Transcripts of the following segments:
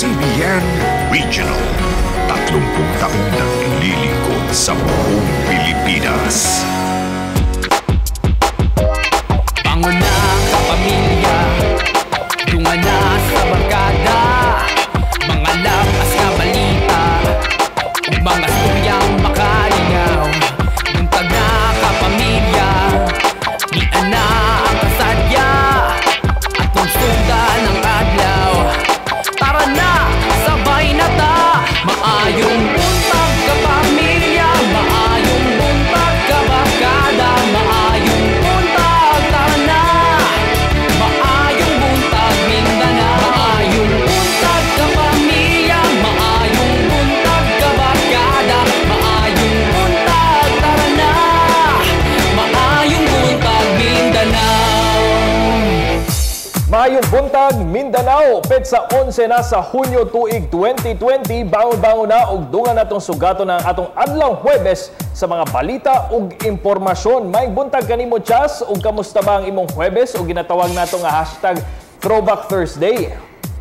ABS-CBN Regional. 30 taong naglilingkod sa buong Pilipinas. Panguna ka pamilya, tunga na sa barkada, mga lakas na balita, ug mga storyang makalingaw. Buntag na ka pamilya, di na ang kasadya, atong sundan ang adlaw. Tara na, sabay na ta, maayong buntag ka pamilya, maayong buntag ka barkada, maayong buntag, tara na, maayong buntag Mindanao, maayong buntag ka pamilya, maayong buntag ka barkada, maayong buntag, tara na, maayong buntag Mindanao. Maayong buntag Mindanao, petsa 11 na sa Hunyo tuig 2020, bangon-bangon na ug dungan natong sugaton ng atong adlaw Huwebes sa mga balita ug impormasyon. Maayong buntag kanimo Chas, ug kamusta ba ang imong Huwebes ug ginatawag nato nga hashtag Throwback Thursday.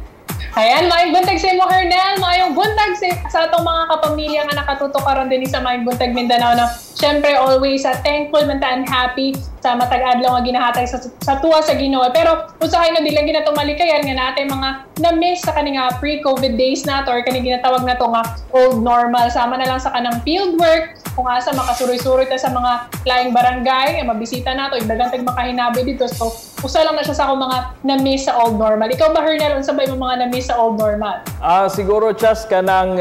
Ayan, maayong buntag sa imo, Hernel. Maayong buntag sa atong mga kapamilya nga nakatutok karon din sa Maayong Buntag Mindanao na syempre always thankful man ta and happy sa matag adlaw nga ginahatag sa tuwa sa Ginoo. Pero usahay na dilang ginatong malikayan nga natay mga na-miss sa kaning pre-COVID days nato or kaning ginatawag nato nga old normal. Sama na lang sa kanang field work, kung asa makasuroy-suroy ta sa mga laing barangay, mabisita nato, daghang tag makahinabi dito. So usa lang na siya sa akong mga na-miss sa old normal. Ikaw ba, Hernel, unsa ba imong mga na-miss sa old normal? Siguro Chas kanang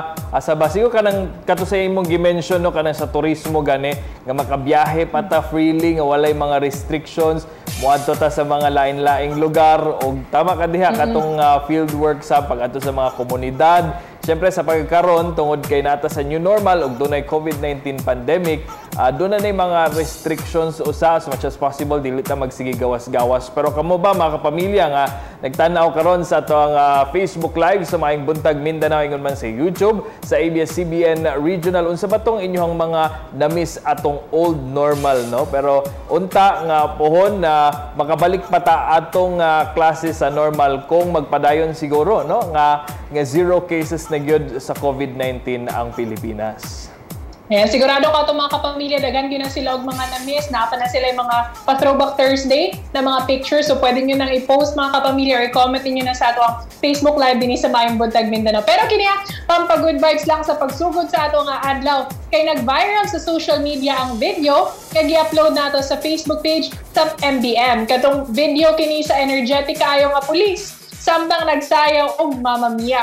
siguro kanang kato sa imong gimension no, kanang sa turismo gani nga makabiyahe pata freely nga walay mga restrictions, moadto ta sa mga lain-laing lugar og tama ka diha katong field work sa pag-adto sa mga komunidad. Siyempre sa pagkakaroon tungod kay nata sa new normal ug dunay COVID-19 pandemic, doon na mga restrictions usa as much as possible dili ta magsige gawas-gawas. Pero kamo ba mga kapamilya nga nagtan-aw karon sa atong Facebook Live sa Maayong Buntag Mindanao ingon man sa YouTube, sa ABS-CBN Regional, unsa ba tong inyong mga na-miss atong old normal no? Pero unta nga pohon na makabalik pa ta atong klase sa normal kung magpadayon siguro no nga zero cases na gyud sa COVID-19 ang Pilipinas. Ayan, sigurado ka itong mga kapamilya, dagan yun na sila og mga na-miss, napa na sila yung mga pa-Throwback Thursday na mga pictures. So pwede nyo nang i-post mga kapamilya or i-comment nyo na sa atong Facebook Live din sa Maayong Buntag Mindanao. Pero kiniya, pampa-good vibes lang sa pagsugod sa atong adlaw. Kay nag-viral sa social media ang video, kaya i-upload nato sa Facebook page sa MBM. Katong video kini sa energetic kaayo nga pulis. Samtang nagsayaw og Mamma Mia.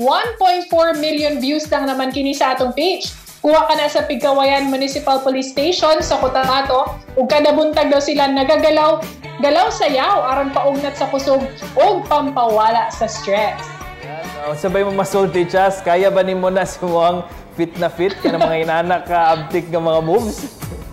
1.4 million views lang naman kini sa atong page. Kuha ka na sa Pigkawayan Municipal Police Station sa Cotabato ug kada buntag daw sila nagagalaw, sayaw aron paugnat sa kusog ug pampawala sa stress. Sabay mo masulti Chas, kaya ba nimo na si muang fit na fit kana mga inanak ka abtik nga mga moves?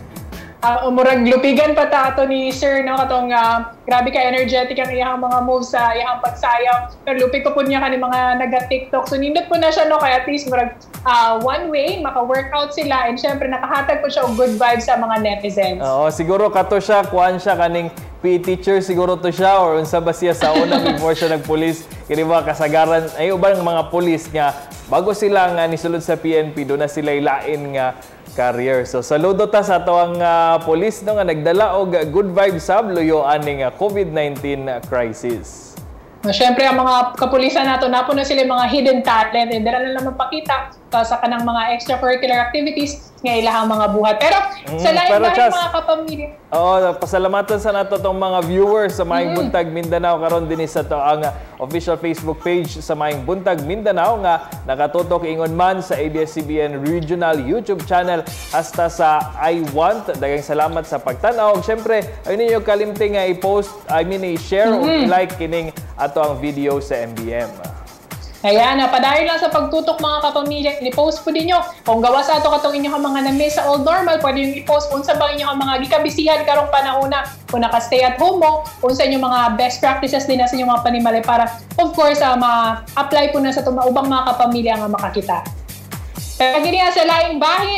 Umurag lupigan pa ta ato ni Sir no katong grabe ka energetic ang iyang mga moves sa iyang pagsayaw. Pero lupig ko po niya kani mga naga-TikTok. So nindot po na siya no kaya at least murag one way maka-workout sila and syempre nakahatag po siya og good vibes sa mga netizens. Oo, siguro kato siya kuan siya kaning PE teacher siguro to siya or unsa ba siya sa una before siya nagpulis kini ba kasagaran ay ubang mga pulis nga bago sila nga nisulod sa PNP do na sila ilain nga career. So saludo ta sa atong pulis no nga nagdala og good vibes sa luyo aning COVID-19 crisis. Siyempre, ang mga kapulisan nato napo na sila mga hidden talent and dira na lang mapakita sa kanang mga extracurricular activities nga ilahang mga buhat. Pero sa lain dahil mga kapamilya. Pasalamatan sa nato tong mga viewers sa Maayong Buntag Mindanao karon dinhi sa to ang official Facebook page sa Maayong Buntag Mindanao nga nakatutok ingon man sa ABS-CBN Regional YouTube channel hasta sa I Want. Daghang salamat sa pagtan-aw. Syempre, ay ninyo kalimting nga i-post, i-share o i-like kining ato ang video sa MBM. Ayan, padayon lang sa pagtutok mga kapamilya. I-post po din nyo. Kung gawa sa ato katong inyong mga na-miss sa old normal, pwede yung i-post kung sa bang inyong mga gikabisihan karong panahuna. Kung naka-stay at home mo, kung sa inyong mga best practices din na sa inyong mga panimali para, of course, ma-apply po na sa ubang mga kapamilya nga makakita. Pero ganyan sa laing bahin,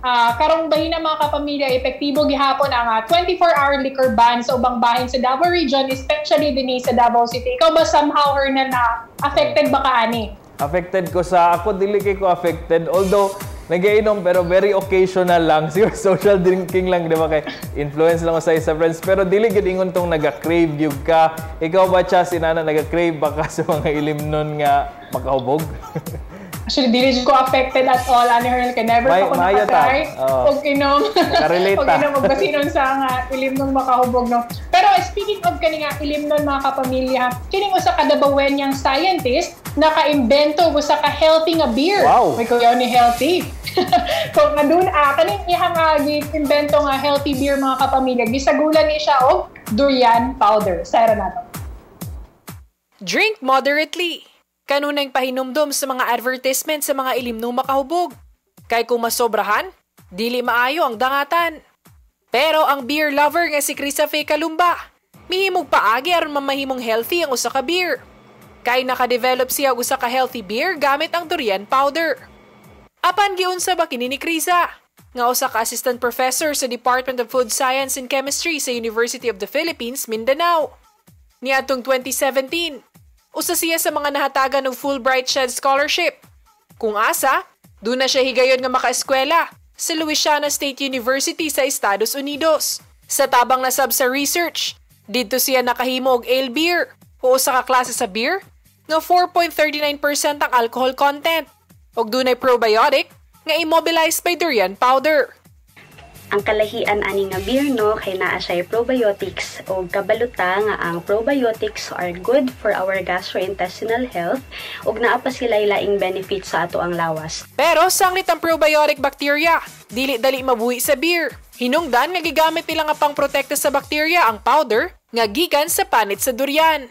karong bahin na mga kapamilya, epektibo gihapon ang 24-hour liquor ban sa ubang bahin sa Davao Region, especially din sa Davao City. Ikaw ba somehow, Hernel, na affected ba ka ani? Affected ko ako dili kay ko affected, although nag-iinom pero very occasional lang. Siguro social drinking lang, di ba? Kay influence lang ko sa friends. Pero dili gid ingon tong naga-crave yung ka. Ikaw ba, Chas, inana, naga-crave ba ka sa mga ilimnon nga makahubog? Actually, dili ko affected at all. Ani, Hernel, kay never ako nakatry. Huwag inom. Huwag inom, magkasinon sa ilimnon makahubog. No? Pero speaking of kani nga ilimnon mga kapamilya, kining usa ka Dabawenyang scientist naka-imbento usa ka healthy nga beer. Wow. May kuyaw ni healthy. Kung nandun, kaning ihang imbento nga healthy beer mga kapamilya, gisagulan ni siya og durian powder. Sayra na to. Drink moderately. Kanunay pahinumdom sa mga advertisement sa mga ilimnong makahubog. Kay kung masobrahan, dili maayo ang dangatan. Pero ang beer lover nga si Krisa Faye Calumba, mihimog paagi aron mamahimong healthy ang usa ka beer. Kay naka-develop siya usa ka healthy beer gamit ang durian powder. Apan giunsa ba kini ni Krisa? Nga usa ka assistant professor sa Department of Food Science and Chemistry sa University of the Philippines, Mindanao. Niadtong 2017, usa siya sa mga nahatagan ng Fulbright Shed Scholarship. Kung asa, doon na siya higayon nga makaeskwela sa Louisiana State University sa Estados Unidos. Sa tabang nasab sa research, dito siya nakahimo og ale beer o usa ka klase sa beer nga 4.39% ang alcohol content og dunay probiotic nga immobilized by durian powder. Ang kalahian ani nga beer no kay naa siya probiotics o kabaluta nga ang probiotics are good for our gastrointestinal health ug naa pa sila laing benefits sa ato ang lawas. Pero sanglit ang probiotic bacteria, dili dali mabuhi sa beer. Hinungdan nga gigamit nila nga pangprotekta sa bacteria ang powder nga gikan sa panit sa durian.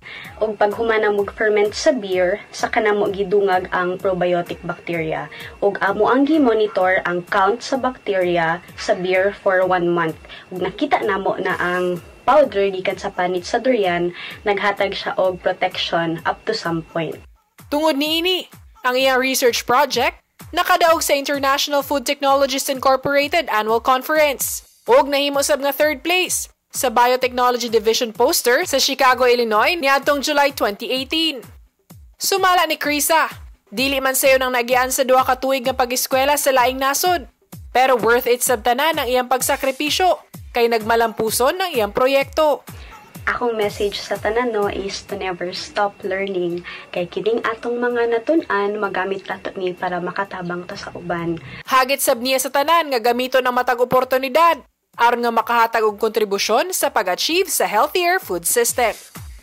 Og paghumana mo ferment sa beer, sa kanamo gidungag ang probiotic bacteria. Og amo ang gi-monitor ang count sa bacteria sa beer for 1 month. Ug nakita namo na ang powder gikan sa panit sa durian, naghatag siya og protection up to some point. Tungod niini, ang iyang research project nakadaog sa International Food Technologists Incorporated Annual Conference. Og nahimo sab nga 3rd place sa Biotechnology Division poster sa Chicago, Illinois niadtong July 2018. Sumala ni Krisa, dili man sayo nang nagian sa 2 ka tuig nga pag-eskwela sa laing nasod. Pero worth it sab tanan ang iyang pagsakripisyo kay nagmalampuson ng iyang proyekto. Akong message sa tanan no is to never stop learning. Kay kining atong mga natun-an magamit nato ni para makatabang ta sa uban. Hagit sab niya sa tanan nga gamiton ang matag oportunidad aron nga makahatag og kontribusyon sa pag-achieve sa healthier food system.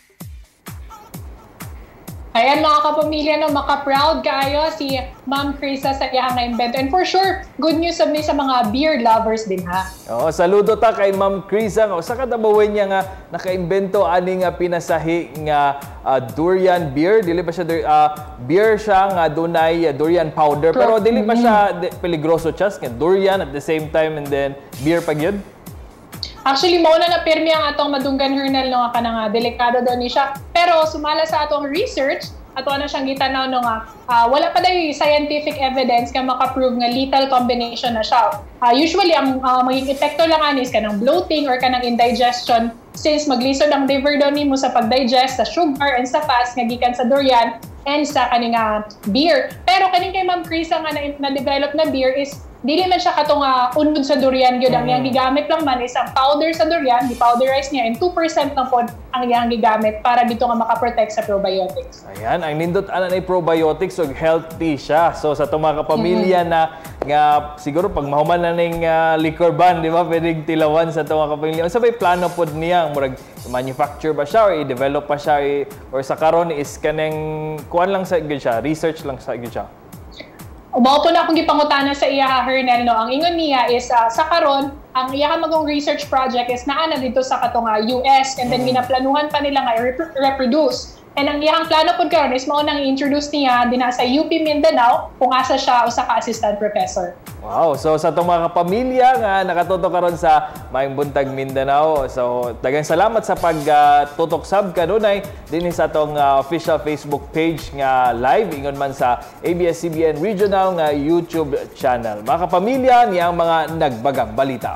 Ayan mga kapamilya, no, maka-proud kaayo si Ma'am Krisa sa iyang na-invento. And for sure, good news sa mga beer lovers din ha. Oo, saludo ta kay Ma'am Krisa. Sa kadabawen niya nga naka-invento ani nga pinasahi nga durian beer. Dili pa siya beer siya nga dunay durian powder. Pero dili pa siya peligroso chas nga durian at the same time and then beer pa gyud. Actually, mauna na pirmi ang atong madunggan Hernel no nga kanang delikado daw ni siya. Pero sumala sa atong research, ato na siyang gitanaw no nga wala pa daw scientific evidence nga maka-prove nga lethal combination na siya. Usually ang maging epekto lang anis kanang bloating or kanang indigestion since maglisod ang liver daw nimo sa pag-digest sa sugar and sa fats nga gikan sa durian and sa kaning beer. Pero kaning kay Ma'am Krisa nga na-develop na beer is dili man siya katong unod sa durian gyud ang iyang gigamit lang man is ang powder sa durian, di-powderize niya and 2% lang pod ang iyang gigamit para dito nga maka-protect sa probiotics. Ayan, ang nindot ana na probiotics ug healthy siya. So sa itong mga kapamilya na nga siguro pag mahuman na ning liquor ban, di ba, pwedeng tilawan sa itong mga kapamilya. Unsa bay plano pod niya? Murag manufacture ba siya or i-develop pa siya or sa karon is kaneng kuan lang sa gyud siya, research lang sa gyud siya? Mao po na akong gipangutana sa iya Hernel no. Ang ingon niya is sa karon ang iya magong research project is naa na dito sa katong US and then ginaplanuhan pa nila nga reproduce And ang iyang plano po karon is mao nang introduce niya din sa UP Mindanao kung asa siya usa ka assistant professor. Wow, so sa itong mga kapamilya nga nakatutok karon sa Maayong Buntag Mindanao. So daghang salamat sa pagtutok sab kanunay dinhi sa atong official Facebook page nga live ingon man sa ABS-CBN Regional nga YouTube channel. Mga kapamilya niyang mga nagbagang balita.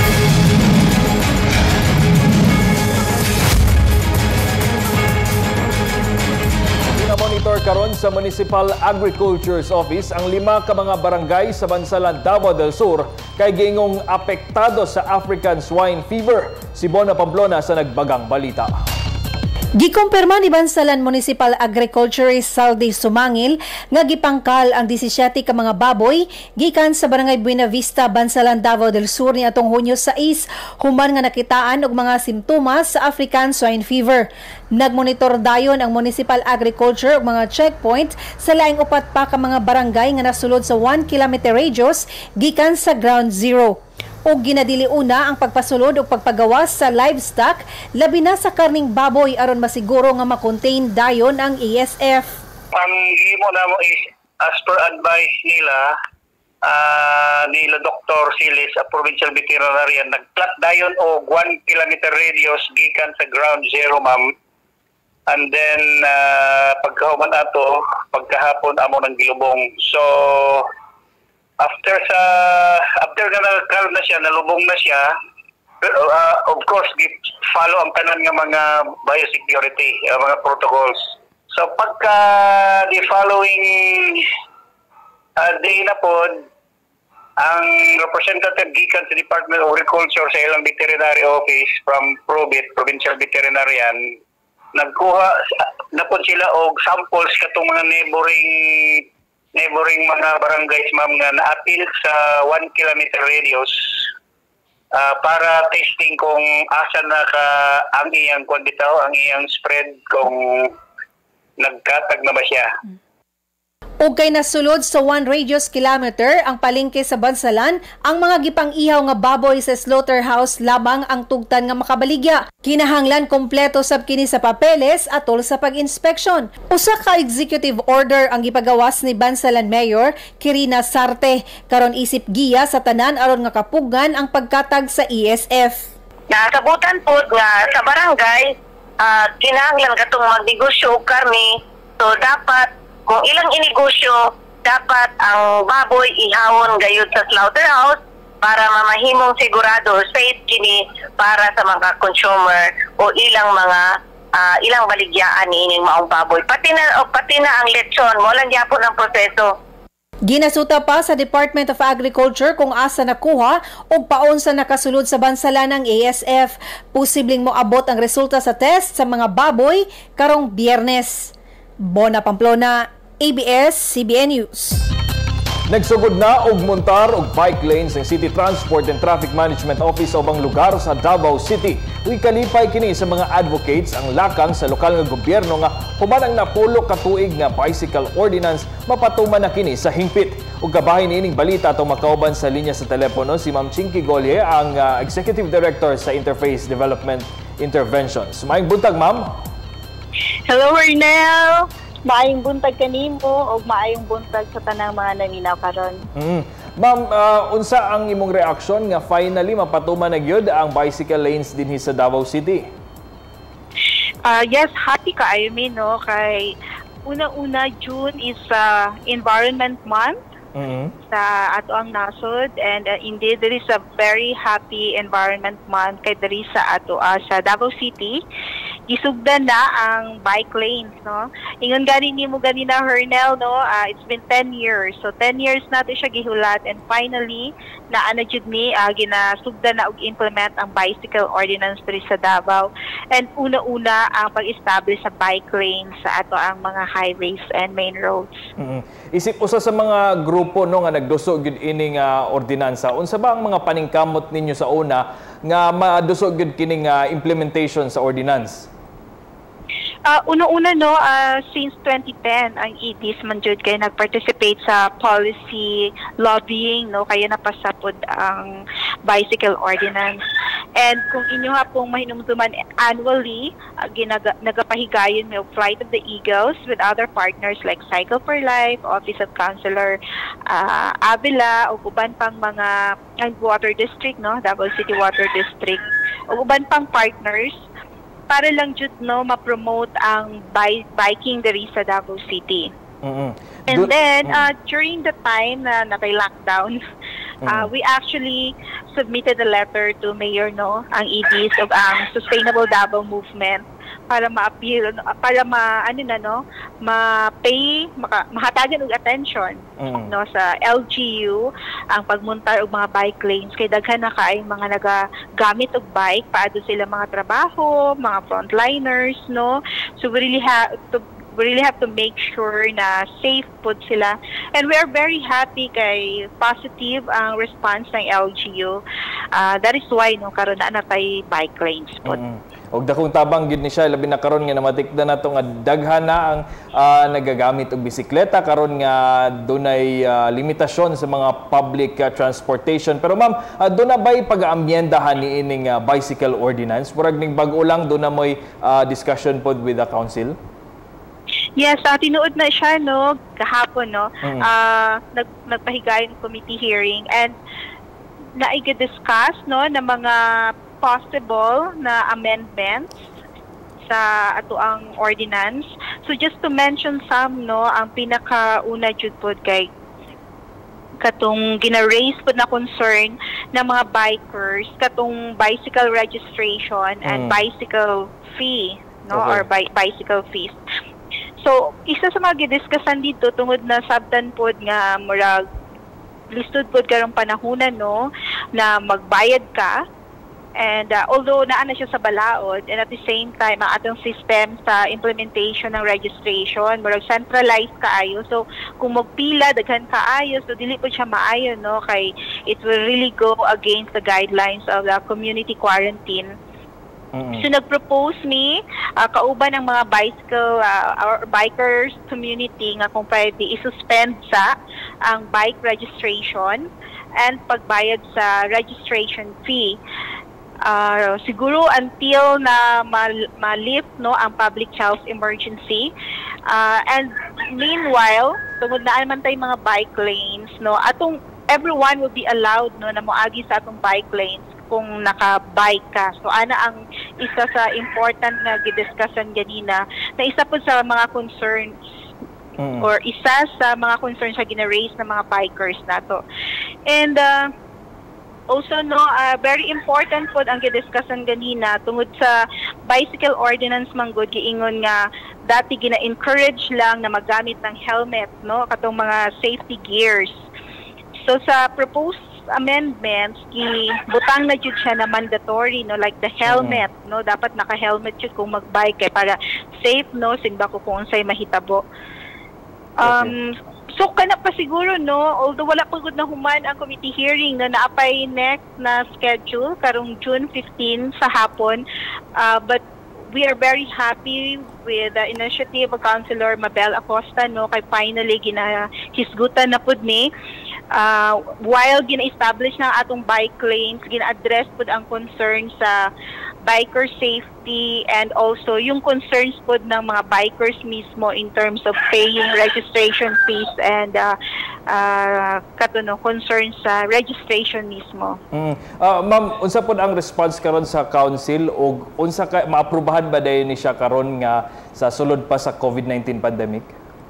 Monitor karon sa Municipal Agriculture's Office ang 5 ka mga barangay sa Bansalan, Davao del Sur kay gingong apektado sa African Swine Fever. Si Bona Pamplona sa nagbagang balita. Gikumpirma ni Bansalan Municipal Agriculturist Saldi Sumangil nga gipangkal ang 17 ka mga baboy gikan sa Barangay Buena Vista, Bansalan, Davao del Sur niadtong Hunyo 6 human nga nakitaan og mga simptomas sa African Swine Fever. Nagmonitor dayon ang Municipal Agriculture og mga checkpoint sa laing 4 pa ka mga barangay nga nasulod sa 1 kilometer radius gikan sa Ground Zero. O ginadili una ang pagpasulod o pagpagawas sa livestock, labi na sa karning baboy aron masiguro nga makontain dayon ang ASF. Ang himo na mo is as per advice nila Dr. Silis sa Provincial Veterinarian, nagplat dayon o 1 kilometer radius gikan sa Ground Zero, ma'am. And then pagkahuman ato, pagkahapon amo ng gilubong. So after nga nagkaroon na siya, nalubong na siya, of course, follow ang tanan ng mga biosecurity, mga protocols. So pagka the following day na po, ang representative gikan sa Department of Agriculture sa ilang veterinary office from PROVET, Provincial Veterinarian, nagkuha na po sila og samples katong mga neighboring mga barangays, ma'am, nga na-appeal sa 1 kilometer radius para testing kung asa na ka ang iyang bitaw, ang iyang spread, kung nagkatag na ba siya. O kay nasulod sa 1 radius kilometer ang palengke sa Bansalan, ang mga gipang-ihaw nga baboy sa slaughterhouse lamang ang tugtan nga makabaligya. Kinahanglan kompleto sab kini sa papeles atol sa pag-inspeksyon. Usa ka executive order ang gipagawas ni Bansalan Mayor Kirina Sarte karon isip giya sa tanan aron nga kapugan ang pagkatag sa ESF. Nasabutan po nga sa barangay kinahanglan katong magnegosyo karne, so dapat kung ilang inegosyo, dapat ang baboy ihawon gayud sa slaughterhouse para mamahimong sigurado safe kini para sa mga consumer o ilang baligyaan niining maong baboy. Pati na ang lechon, mo lang gyapon ang proseso. Ginasuta pa sa Department of Agriculture kung asa nakuha o paon sa nakasulod sa Bansalan ng ASF. Posibleng moabot ang resulta sa test sa mga baboy karong Biyernes. Bona Pamplona, ABS-CBN News. Nagsugod na og montar og bike lanes ng City Transport and Traffic Management Office sa ubang lugar sa Davao City. Uy kalipay kini sa mga advocates ang lakang sa lokal nga gobyerno nga human ang napulo ka tuig nga bicycle ordinance mapatuman na kini sa hingpit. Ug kabahin ining balita atong makauban sa linya sa telepono si Ma'am Chinky Golye, ang Executive Director sa Interface Development Interventions. Maayong buntag, Ma'am. Hello, Ernel. Maayong buntag kanimo o maayong buntag sa tanang mga naminaw karon. Ma'am, unsa ang imong reaksyon nga finally mapatuman na gyud ang bicycle lanes dinhi sa Davao City? Yes, happy kaayo mi no kay una-una June is Environment Month. Sa ato ang nasod, and indeed there is a very happy Environment Month kay diri sa ato sa Davao City. Isugdan na ang bike lanes, no? Ingon gani nimo ganina, Hernel, no? It's been 10 years. So 10 years nato siya gihulat, and finally naana jud ni ginasugdan na og implement ang bicycle ordinance diri sa Davao. And una-una ang pag-establish sa bike lanes sa ato ang mga highways and main roads. Isip usa sa mga grupo no nga nagdusog gid ining ordinansa. Unsa ba ang mga paningkamot ninyo sa una nga madusog gid kining implementation sa ordinance? Una-una no, since 2010 ang EDs man jud kay nag-participate sa policy lobbying, no, kaya napasapod ang bicycle ordinance. And kung inyo ha pong mahinumduman annually, nagapahigayon may Flight of the Eagles with other partners like Cycle for Life, Office of Councilor Avila, o uban pang mga water district, no, Davao City Water District, o uban pang partners para lang jud no ma-promote ang biking diri sa Davao City. And then during the time na nakay-lockdown, we actually submitted a letter to Mayor no ang EDs of ang Sustainable Davao Movement para ma-appeal, para mahatagan og attention no sa LGU ang pagmuntar og mga bike lanes kay daghan na kaay mga nagagamit og bike paadto sila mga trabaho, mga frontliners no. So we really have to make sure na safe po sila. And we are very happy kay positive ang response ng LGU. That is why no karon na natay bike lanes po. Og dakong tabang gid ni siya labi na karon nga namatikda nato nga daghan na ang nagagamit og bisikleta karon nga dunay limitasyon sa mga public transportation. Pero ma'am, doon na ba'y pag-aamyendahan ni ining bicycle ordinance? Murag ning bag-o lang doon na mo'y discussion pod with the council? Yes, tinuod na siya no kahapon no. Nagpahigayon committee hearing and naiga-discuss no na mga possible na amendments sa ato ang ordinance. So just to mention some no, ang pinakauna jud pod kay katong gina-raise po na concern ng mga bikers katong bicycle registration and bicycle fee no, or bicycle fees. So, isa sa mga gidiskussan dito tungod na sabtan pod nga murag listud pod karong panahonan no na magbayad ka and although naa na siya sa balaod and at the same time ang atong system sa implementation ng registration murag centralized kaayo. So, kung magpila daghan kaayo so dili po siya maayo no kay it will really go against the guidelines of the community quarantine. So nag-propose me kauban ng mga bicycle or bikers community nga kung pwede i-suspend sa ang bike registration and pagbayad sa registration fee. Siguro until na ma-lift no ang public health emergency. And meanwhile, tungod na naman tayong mga bike lanes no, atong everyone will be allowed no na moagi sa atong bike lanes kung naka-bike ka. So, ana ang isa sa important na gidiskussan ganina na isa po sa mga concerns or isa sa mga concerns sa gina-raise ng mga bikers nato. And also, no, very important po ang gidiskussan ganina tungod sa bicycle ordinance manggod giingon nga dati gina-encourage lang na magamit ng helmet, no, katong mga safety gears. So, sa proposed amendments butang na jud siya na mandatory no like the helmet no dapat naka-helmet jud kung magbike kay para safe no sinba ko kung unsay mahitabo. So kana pa siguro no although wala pa gud na human ang committee hearing na naapay next na schedule karong June 15 sa hapon but we are very happy with the initiative of Councilor Mabel Acosta no kay finally ginahisgutan na pud ni while gina-establish ng atong bike lanes, gina-address po ang concern sa biker safety and also yung concerns po ng mga bikers mismo in terms of paying registration fees and concerns sa registration mismo. Ma'am, unsa po ang response karon sa council o unsa ka maaprubahan ba dayon ni siya karon nga sa sulod pa sa COVID-19 pandemic?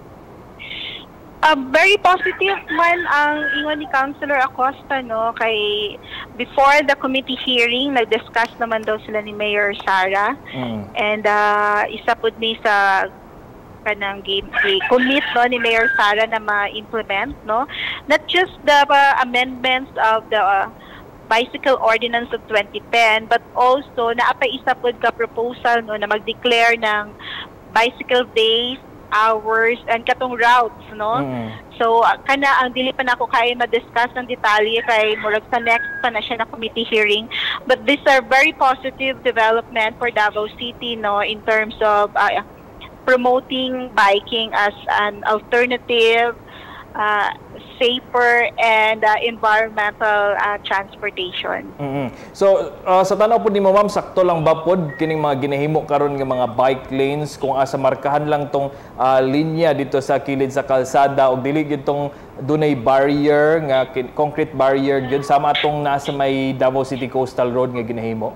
Very positive man ang ingon ni Councilor Acosta no kay before the committee hearing nag-discuss naman daw sila ni Mayor Sara and isa pud ni sa kanang commit no ni Mayor Sara na ma-implement no not just the amendments of the bicycle ordinance of 2010 but also naapay isa pud ka proposal no na mag-declare ng bicycle days hours and katong routes no so kana ang dili pa nako kay ma-discuss ng detalye kay murag sa next pa na siya na committee hearing but these are very positive development for Davao City no in terms of promoting biking as an alternative safer and environmental transportation. So sa tanaw po nimo ma'am, sakto lang ba pod kining mga ginahimo karon nga mga bike lanes kung asa markahan lang tong linya dito sa kilid sa kalsada ug dili gyud tong dunay barrier nga concrete barrier gyud sama atong nasa may Davao City Coastal Road nga ginahimo?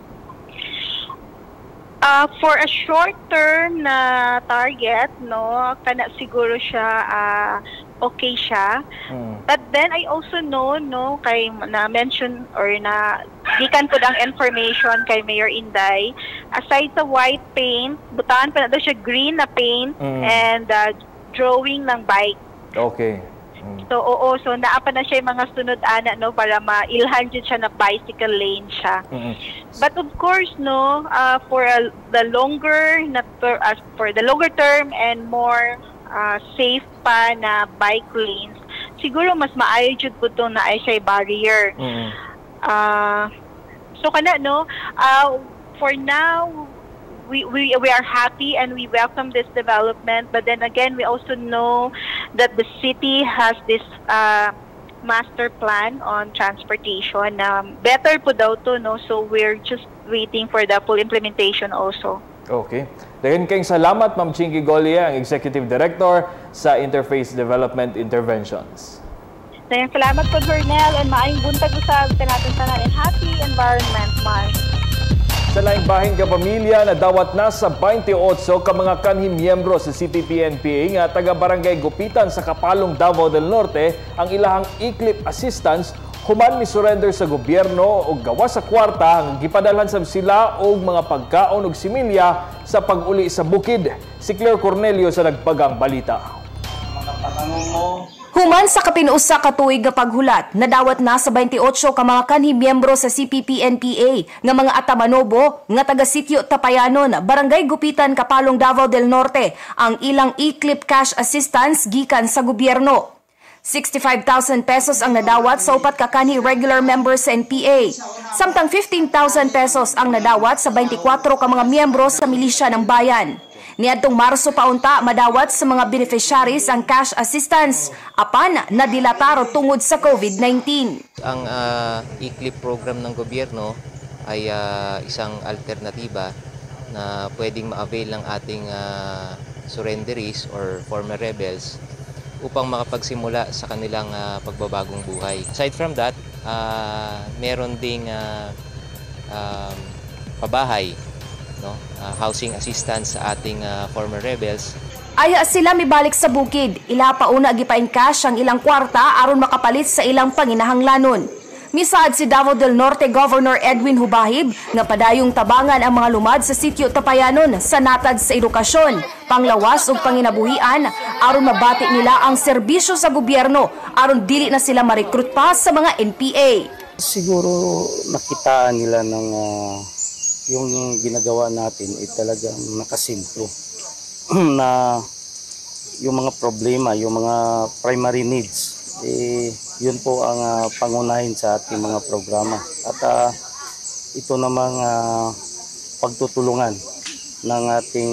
For a short term na target, no, kana siguro siya okay siya. But then I also know, no, kay na mention or na gikan ko ang information kay Mayor Inday, aside sa white paint, butaan pa na daw siya green na paint and drawing ng bike. Okay. So so naapa na siya yung mga sunod ana, no, para mailhan jud siya na bicycle lane siya. But of course, no, for the longer term and more safe pa na bike lanes, siguro mas maayo jud po to na ay siya barrier. So kana, no, for now we are happy and we welcome this development, but then again we also know that the city has this master plan on transportation. Better po daw to, no, so we're just waiting for the full implementation also. Okay. Daghang kayong salamat Ma'am Chinky Golia, ang Executive Director sa Interface Development Interventions. Daghang salamat po, Cornel, and maayong buntag usab natin tanan and happy Environment Month. Sa laing bahin ka pamilya na dawat na sa 28 ka mga kanhi miyembro sa CPP-NPA nga taga-barangay Gupitan sa Kapalong, Davao del Norte ang ilahang ICLIP assistance human mi surrender sa gobyerno o gawa sa kwarta ang gipadalhan sa sila og mga pagkaon og similya sa pag-uli sa bukid. Si Claire Cornelio sa nagpagang balita. Human sa kapinuusa ka tuig nga paghulat, nadawat na sa 28 ka mga kanhi miyembro sa CPP-NPA nga mga atamanobo nga taga-sityo Tapayanon, Barangay Gupitan, Kapalong, Davao del Norte ang ilang ICLIP cash assistance gikan sa gobyerno. 65,000 pesos ang nadawat sa upat ka kanhi regular members sa NPA. Samtang 15,000 pesos ang nadawat sa 24 ka mga miyembro sa milisya ng bayan. Niadtong Marso paunta madawat sa mga beneficiaries ang cash assistance apan nadilatar tungod sa COVID-19. Ang ICLIP program ng gobyerno ay isang alternatiba na pwedeng ma-avail ng ating surrenderies or former rebels upang makapagsimula sa kanilang pagbabagong buhay. Aside from that, meron ding pabahay, no? Housing assistance sa ating former rebels. Aya sila mibalik sa bukid, ila pauna gipain cash ang ilang kwarta aron makapalit sa ilang panginahanglanon. Misaad si Davao del Norte Governor Edwin Hubahib nga padayong tabangan ang mga lumad sa sityo Tapayanon sa natad sa edukasyon, panglawas ug panginabuhian aron mabati nila ang serbisyo sa gobyerno aron dili na sila ma-recruit pa sa mga NPA. Siguro nakitaan nila ng yung ginagawa natin ay talagang nakasimplo na yung mga problema, yung mga primary needs, yun po ang pangunahin sa ating mga programa. At ito namang pagtutulungan ng ating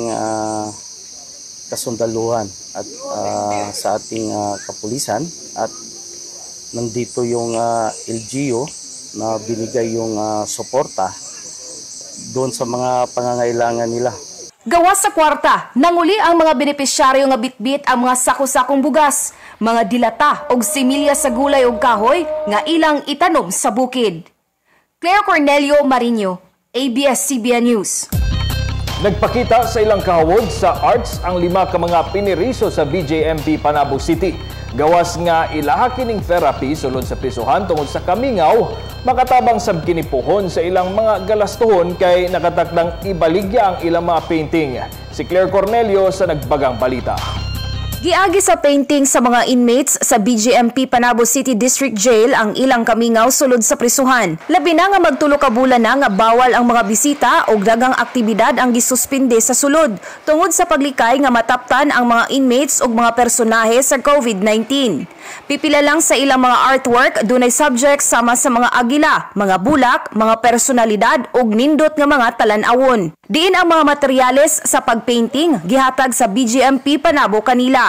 kasundaluhan at sa ating kapulisan, at nandito yung LGU na binigay yung suporta doon sa mga pangangailangan nila. Gawa sa kwarta, nanguli ang mga benepisyaryo nga bitbit ang mga sako-sakong bugas, mga dilata og similya sa gulay ug kahoy nga ilang itanom sa bukid. Claire Cornelio Marinho, ABS-CBN News. Nagpakita sa ilang kahawod sa arts ang 5 ka mga piniriso sa BJMP Panabo City. Gawas nga ilaha kining therapy sulod sa prisuhan tungod sa kamingaw, makatabang sab kini puhon sa ilang mga galastuhon kay nakatakdang ibaligya ang ilang mga painting. Si Claire Cornelio sa nagbagang balita. Giagi sa painting sa mga inmates sa BJMP Panabo City District Jail ang ilang kamingaw sulod sa prisuhan. Labi na nga magtulo ka bulan na nga bawal ang mga bisita o dagang aktibidad ang gisuspinde sa sulod tungod sa paglikay nga mataptan ang mga inmates o mga personahe sa COVID-19. Pipila lang sa ilang mga artwork dunay subject sama sa mga agila, mga bulak, mga personalidad o nindot nga mga talan-awon. Diin ang mga materyales sa pagpainting gihatag sa BJMP Panabo kanila.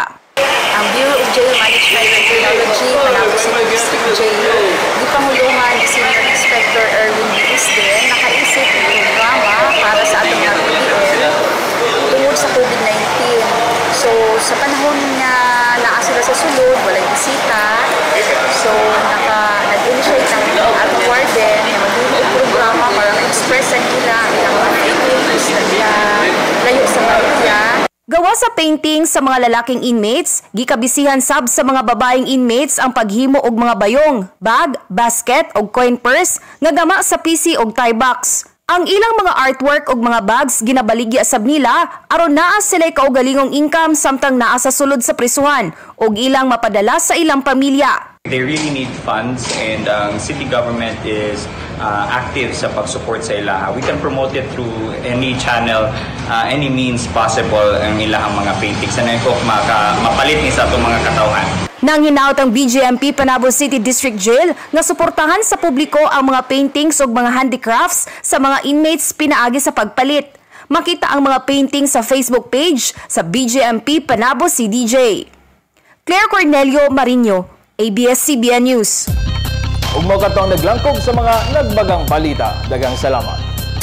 ang Bureau of Jail Management and Technology, Manabo City District Jail, di pangulungan ni Senior Inspector Erwin Biisde, nakaisip ng programa para sa atong RPDL tungkol sa COVID-19. So, sa panahon nga naa sila sa sulod, walang bisita, so nag-initiate ng atong warden na mag-inig programa para ma-express nila ang mga feelings na layo sa pamilya. Gawa sa painting sa mga lalaking inmates, gikabisihan sab sa mga babaeng inmates ang paghimo og mga bayong, bag, basket og coin purse nga gama sa PC og tie box. Ang ilang mga artwork og mga bags ginabaligya sab nila aron naa sila'y kaugalingong income samtang naa sa sulod sa prisuhan og ilang mapadala sa ilang pamilya. They really need funds and city government is active sa pag-support sa ilaha. We can promote it through any channel, any means possible ang ilahang mga paintings na ito mapalit ni sa itong mga katawhan. Nang hinaut ang BJMP Panabo City District Jail nga suportahan sa publiko ang mga paintings ug mga handicrafts sa mga inmates pinaagi sa pagpalit. Makita ang mga paintings sa Facebook page sa BJMP Panabo CDJ. Claire Cornelio Marino, ABS-CBN News. Ug mo katong naglangkob sa mga nagbagang balita. Daghang salamat.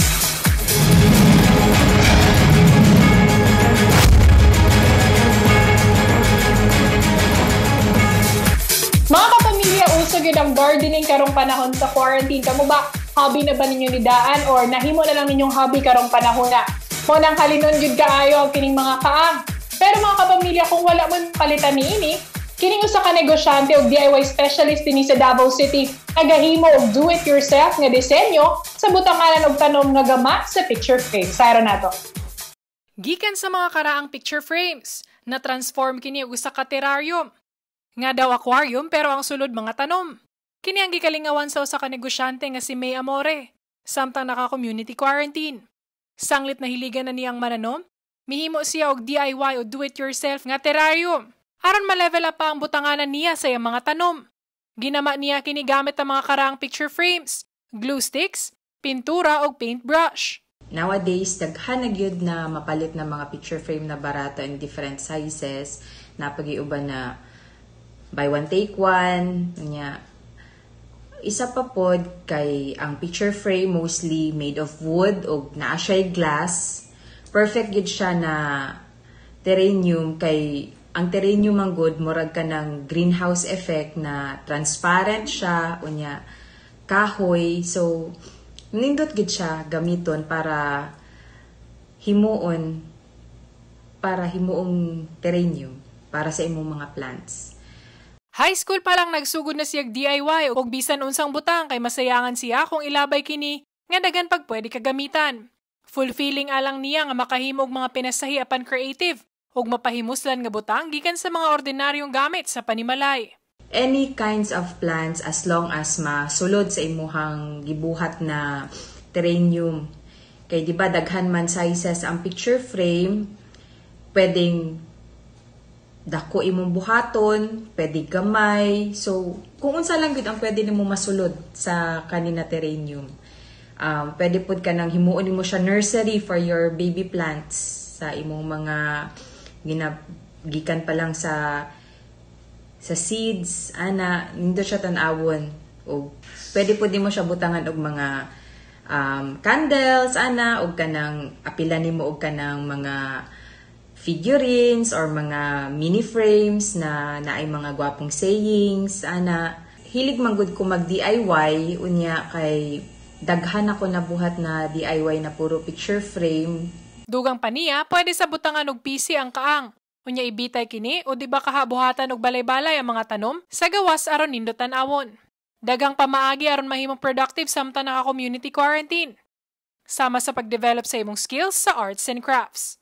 Mga kapamilya, uso gyud ang gardening karong panahon sa quarantine. Kamo ba hobby na ba ninyo ni daan or nahimo na lang ninyong hobby karong panahon na? Mo nang halinon gyud kaayo ang kining mga kaang. Pero mga kapamilya, kung wala man palitan niini, kining usa ka negosyante og DIY specialist dinhi sa Davao City, nagahimo og do-it-yourself nga disenyo sa butanganan og tanom nga gama sa picture frame. Sayro nato. Gikan sa mga karaang picture frames, na-transform kini og usa ka terrarium. Nga daw aquarium pero ang sulod mga tanom. Kini ang gikalingawan sa usa ka negosyante nga si May Amore, samtang naka-community quarantine. Sanglit na hiligan na niyang mananom, mihimo siya og DIY o do-it-yourself nga terrarium. Aron ma-level up pa ang butanganan niya sa iyang mga tanom. Ginama niya kini gamit ang mga karaang picture frames, glue sticks, pintura o paintbrush. Nowadays, daghan na gyud na mapalit na mga picture frame na barato in different sizes. Napag-iuban na buy one take one. Isa pa pod kay ang picture frame mostly made of wood o naa siya glass. Perfect gyud siya na terrarium kay ang terrarium ang good, murag ka ng greenhouse effect na transparent siya, unya kahoy. So, nindot gid siya gamiton para himuon terrarium para sa imong mga plants. High school pa lang nagsugod na siya DIY og bisan unsang butang kay masayangan siya kung ilabay kini nga dagan pag pwede kagamitan. Fulfilling alang niya nga makahimo og mga pinasahi apan creative ug mapahimuslan nga butang gikan sa mga ordinaryong gamit sa panimalay. Any kinds of plants as long as masulod sa imuhang gibuhat na terrarium. Kay di ba daghan man sizes ang picture frame, pwedeng dako imong buhaton, pwede gamay. So, kung unsa lang gud ang pwede nimo masulod sa kanina terrarium. Pwede pod ka nang himuon nimo siya nursery for your baby plants sa imong mga gikan pa lang sa seeds, nindo siya tan-awon. O pwede po din mo siya butangan og mga candles, og kanang apilan nimo og kanang mga figurines or mga mini frames na naay mga gwapong sayings, hilig man gud ko mag DIY unya kay daghan ako nabuhat na DIY na puro picture frame. Dugang pa niya, pwede sa butangan og PC ang kaang. Unya ibitay kini o di ba kahabuhatan og balay-balay ang mga tanom sa gawas aron nindot tan-awon. Dagang pamaagi aron mahimong productive samtang naka-community quarantine. Sama sa pagdevelop sa imong skills sa arts and crafts.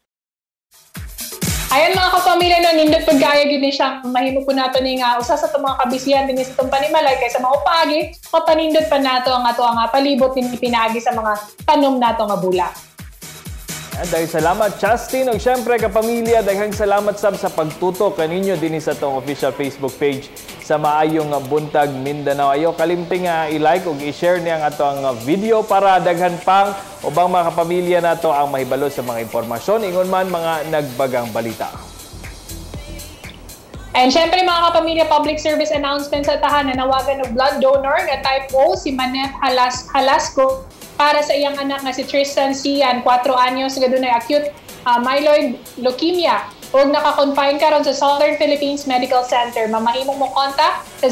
Ayan mga kapamilya, no, nindot pagkaya gid ni siya. Mahimo po nato ni nga usa sa itong mga kabisihan din sa itong panimalay kaysa mga upagi, mapanindot pa nato ang ato ang palibot din pinaagi sa mga tanom nato nga bula. Dahil salamat Justin ug syempre kapamilya, daghang salamat sab sa pagtutok kaninyo dinhi sa tong official Facebook page sa Maayong Buntag Mindanao. Ayo kalimting i-like ug i-share niya ang atong video para daghan pang ubang mga kapamilya nato ang mahibalo sa mga impormasyon ingon man mga nagbagang balita. And syempre mga kapamilya, public service announcement sa tahanan, nawagan ng blood donor nga type O si Manette Halasco para sa iyang anak nga si Tristan Sian, 4 anyos, nga dunay acute myeloid leukemia. Huwag naka-confine ka ron sa Southern Philippines Medical Center. Mamahimong mo kontak sa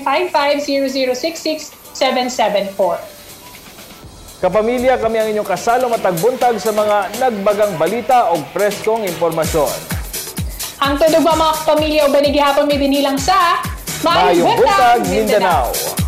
0955-0066-774. Kapamilya, kami ang inyong kasalo matagbuntag sa mga nagbagang balita o preskong impormasyon. Ang tudog mga kapamilya o banigi hapon may binilang sa Mayong Buntag, Mindanao.